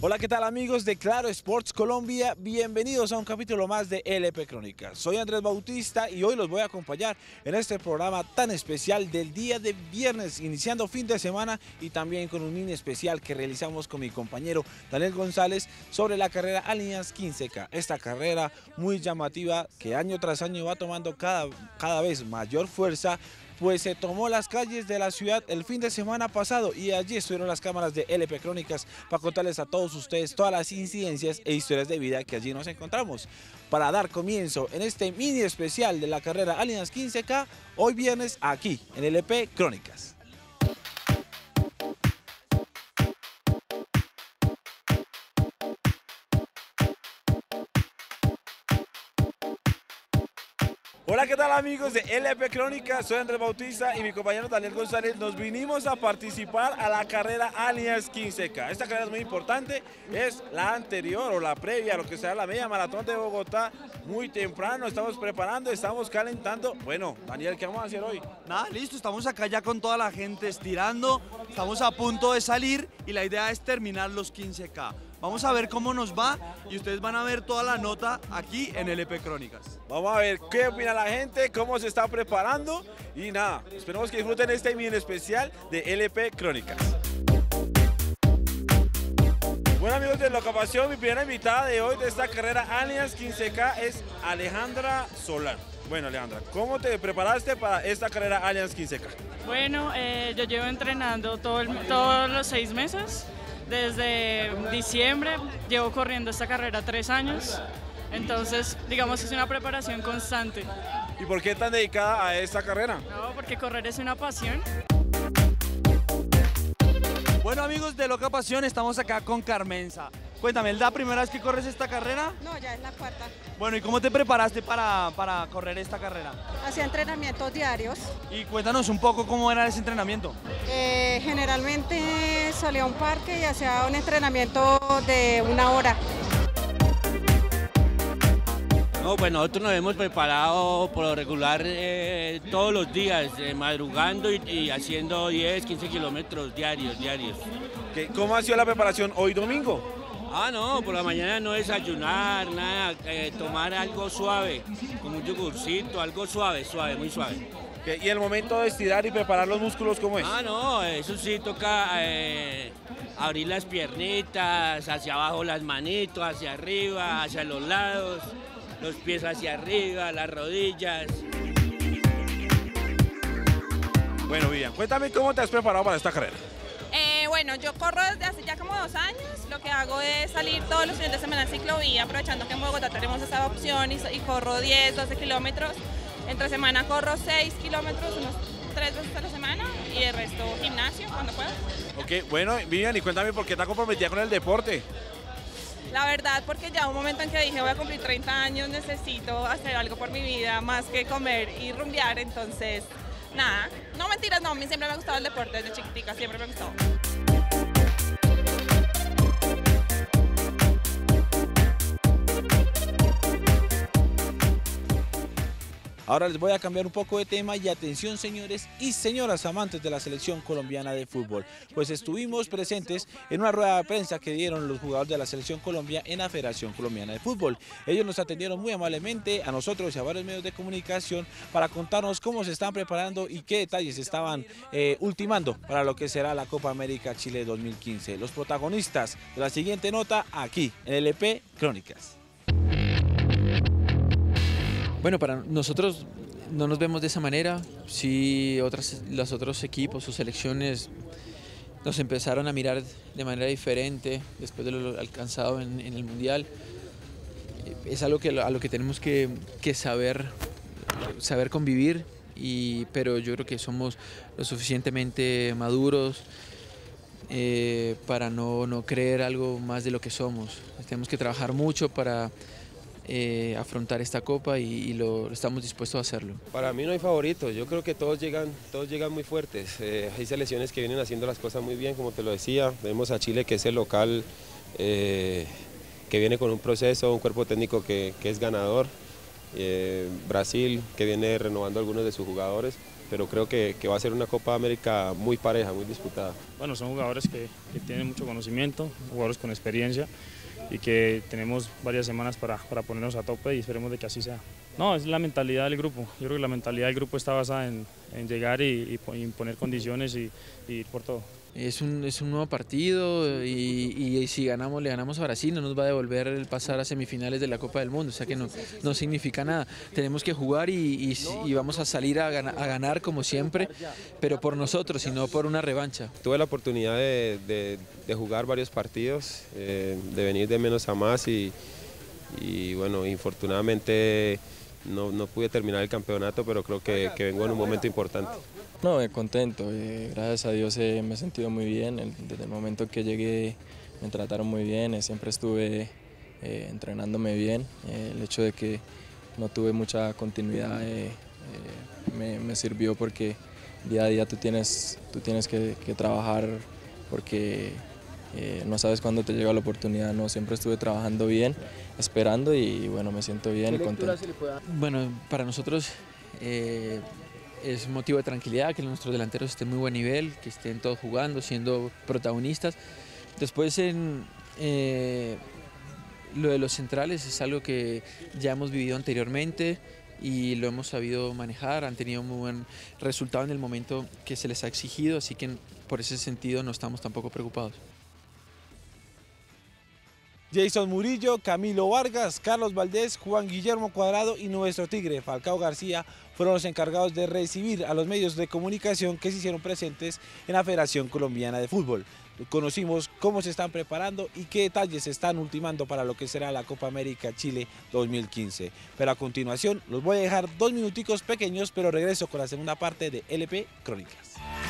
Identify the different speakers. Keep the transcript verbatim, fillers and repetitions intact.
Speaker 1: Hola, ¿qué tal amigos de Claro Sports Colombia? Bienvenidos a un capítulo más de L P Crónicas. Soy Andrés Bautista y hoy los voy a acompañar en este programa tan especial del día de viernes, iniciando fin de semana y también con un mini especial que realizamos con mi compañero Daniel González sobre la carrera Allianz quince K. Esta carrera muy llamativa que año tras año va tomando cada, cada vez mayor fuerza, pues se tomó las calles de la ciudad el fin de semana pasado y allí estuvieron las cámaras de L P Crónicas para contarles a todos ustedes todas las incidencias e historias de vida que allí nos encontramos. Para dar comienzo en este mini especial de la carrera Allianz quince K, hoy viernes aquí en L P Crónicas. Hola, ¿qué tal amigos de L P Crónicas? Soy Andrés Bautista y mi compañero Daniel González. Nos vinimos a participar a la carrera Allianz quince K. Esta carrera es muy importante, es la anterior o la previa a lo que será la media maratón de Bogotá. Muy temprano, estamos preparando, estamos calentando. Bueno, Daniel, ¿qué vamos a hacer hoy?
Speaker 2: Nada, listo, estamos acá ya con toda la gente estirando, estamos a punto de salir y la idea es terminar los quince K. Vamos a ver cómo nos va y ustedes van a ver toda la nota aquí en L P Crónicas.
Speaker 1: Vamos a ver qué opina la gente, cómo se está preparando y nada, esperemos que disfruten este mini especial de L P Crónicas. Bueno amigos de Loca Pasión, mi primera invitada de hoy de esta carrera Allianz quince K es Alejandra Solano. Bueno Alejandra, ¿cómo te preparaste para esta carrera Allianz quince K?
Speaker 3: Bueno, eh, yo llevo entrenando todo el, todos los seis meses. Desde diciembre llevo corriendo esta carrera tres años, entonces digamos que es una preparación constante.
Speaker 1: ¿Y por qué tan dedicada a esta carrera?
Speaker 3: No, porque correr es una pasión.
Speaker 2: Bueno amigos de Loca Pasión, estamos acá con Carmenza. Cuéntame, ¿es la primera vez que corres esta carrera?
Speaker 4: No, ya es la cuarta.
Speaker 2: Bueno, ¿y cómo te preparaste para, para correr esta carrera?
Speaker 4: Hacía entrenamientos diarios.
Speaker 2: Y cuéntanos un poco cómo era ese entrenamiento.
Speaker 4: Eh, generalmente salía a un parque y hacía un entrenamiento de una hora.
Speaker 5: No, pues nosotros nos hemos preparado por lo regular eh, todos los días, eh, madrugando y, y haciendo diez, quince kilómetros diarios, diarios.
Speaker 1: ¿Cómo ha sido la preparación hoy domingo?
Speaker 5: Ah, no, por la mañana no desayunar, nada, eh, tomar algo suave, como un yogurcito, algo suave, suave, muy suave.
Speaker 1: ¿Y el momento de estirar y preparar los músculos cómo es?
Speaker 5: Ah, no, eso sí, toca eh, abrir las piernitas, hacia abajo las manitos, hacia arriba, hacia los lados, los pies hacia arriba, las rodillas.
Speaker 1: Bueno, Vivian, cuéntame cómo te has preparado para esta carrera.
Speaker 6: Eh, bueno, yo corro desde hace ya como dos años. Lo que hago es salir todos los fines de semana en ciclovía, aprovechando que en Bogotá tenemos esa opción y, y corro diez, doce kilómetros. Entre semana corro seis kilómetros, unos tres veces a la semana y el resto gimnasio cuando puedo.
Speaker 1: Ok, bueno, Vivian, y cuéntame por qué estás comprometida con el deporte.
Speaker 6: La verdad, porque ya un momento en que dije voy a cumplir treinta años, necesito hacer algo por mi vida más que comer y rumbear, entonces nada, no mentiras, no, a mí siempre me ha gustado el deporte desde chiquitica, siempre me ha gustado.
Speaker 1: Ahora les voy a cambiar un poco de tema y atención señores y señoras amantes de la selección colombiana de fútbol, pues estuvimos presentes en una rueda de prensa que dieron los jugadores de la selección Colombia en la Federación Colombiana de Fútbol. Ellos nos atendieron muy amablemente a nosotros y a varios medios de comunicación para contarnos cómo se están preparando y qué detalles estaban eh, ultimando para lo que será la Copa América Chile dos mil quince. Los protagonistas de la siguiente nota aquí en L P Crónicas.
Speaker 7: Bueno, para nosotros no nos vemos de esa manera. Sí, otras, los otros equipos o selecciones nos empezaron a mirar de manera diferente después de lo alcanzado en, en el Mundial. Es algo que, a lo que tenemos que, que saber, saber convivir, y, pero yo creo que somos lo suficientemente maduros eh, para no, no creer algo más de lo que somos. Tenemos que trabajar mucho para Eh, afrontar esta copa y, y lo estamos dispuestos a hacerlo.
Speaker 8: Para mí no hay favoritos, yo creo que todos llegan, todos llegan muy fuertes. Eh, hay selecciones que vienen haciendo las cosas muy bien, como te lo decía. Vemos a Chile, que es el local, eh, que viene con un proceso, un cuerpo técnico que, que es ganador. eh, Brasil, que viene renovando algunos de sus jugadores, pero creo que, que va a ser una Copa América muy pareja, muy disputada.
Speaker 9: Bueno, son jugadores que, que tienen mucho conocimiento, jugadores con experiencia y que tenemos varias semanas para, para ponernos a tope y esperemos de que así sea. No, es la mentalidad del grupo. Yo creo que la mentalidad del grupo está basada en, en llegar y, y imponer condiciones y, y ir por todo.
Speaker 7: Es un, es un nuevo partido y, y si ganamos, le ganamos a Brasil, no nos va a devolver el pasar a semifinales de la Copa del Mundo, o sea que no, no significa nada. Tenemos que jugar y, y, y vamos a salir a ganar, a ganar como siempre, pero por nosotros y no por una revancha.
Speaker 8: Tuve la oportunidad de, de, de jugar varios partidos, eh, de venir de menos a más y, y bueno, infortunadamente no, no pude terminar el campeonato, pero creo que, que vengo en un momento importante.
Speaker 10: No, eh, contento, eh, gracias a Dios eh, me he sentido muy bien, el, desde el momento que llegué me trataron muy bien, eh, siempre estuve eh, entrenándome bien, eh, el hecho de que no tuve mucha continuidad eh, eh, me, me sirvió porque día a día tú tienes, tú tienes que, que trabajar porque eh, no sabes cuándo te llega la oportunidad, no, siempre estuve trabajando bien, esperando y bueno, me siento bien y contento.
Speaker 7: Bueno, para nosotros eh, es motivo de tranquilidad que nuestros delanteros estén muy buen nivel, que estén todos jugando, siendo protagonistas. Después en eh, lo de los centrales es algo que ya hemos vivido anteriormente y lo hemos sabido manejar, han tenido muy buen resultado en el momento que se les ha exigido, así que por ese sentido no estamos tampoco preocupados.
Speaker 1: Jason Murillo, Camilo Vargas, Carlos Valdés, Juan Guillermo Cuadrado y nuestro tigre Falcao García fueron los encargados de recibir a los medios de comunicación que se hicieron presentes en la Federación Colombiana de Fútbol. Conocimos cómo se están preparando y qué detalles se están ultimando para lo que será la Copa América Chile dos mil quince. Pero a continuación los voy a dejar dos minuticos pequeños, pero regreso con la segunda parte de L P Crónicas.